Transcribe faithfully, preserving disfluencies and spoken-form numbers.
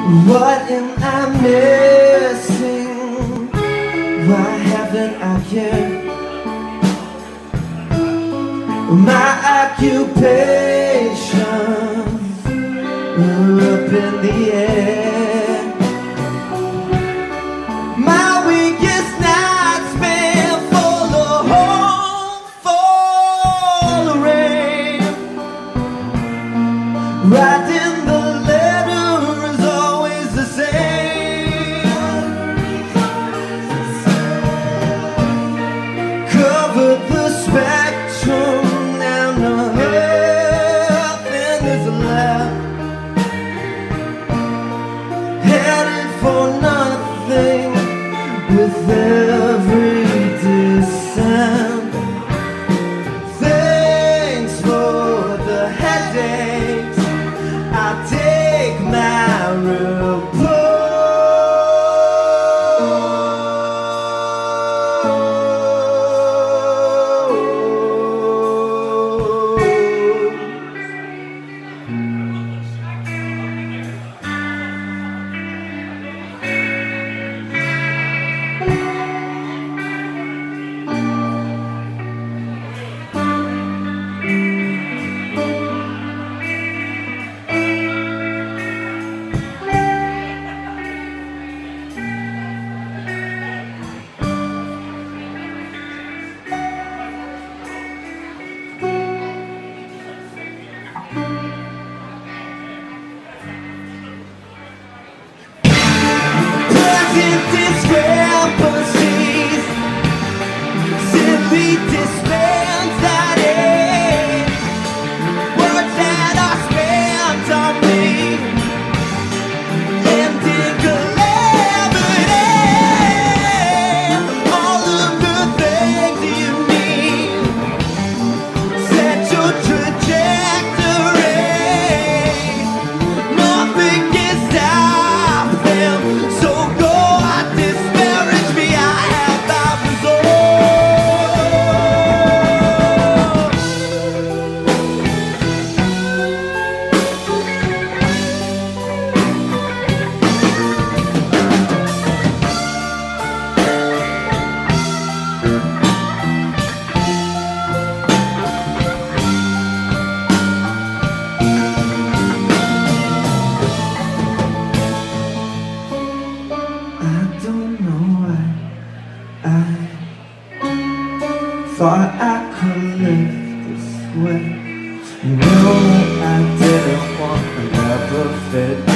What am I missing? Why haven't I cared? My occupations are up in the air. My weakest nights been full of hope for the rain. Writing the letter is always the same. Covered the spectrum. Headed for nothing with every descent. Thanks for the headaches. I take my repose. Discrepancies, silly disbands that age, words that are spent on me, ending calamity. All of the things you need, set your trajectory. Nothing can stop them, so go. Thought I could live this way. You know I didn't want to never fit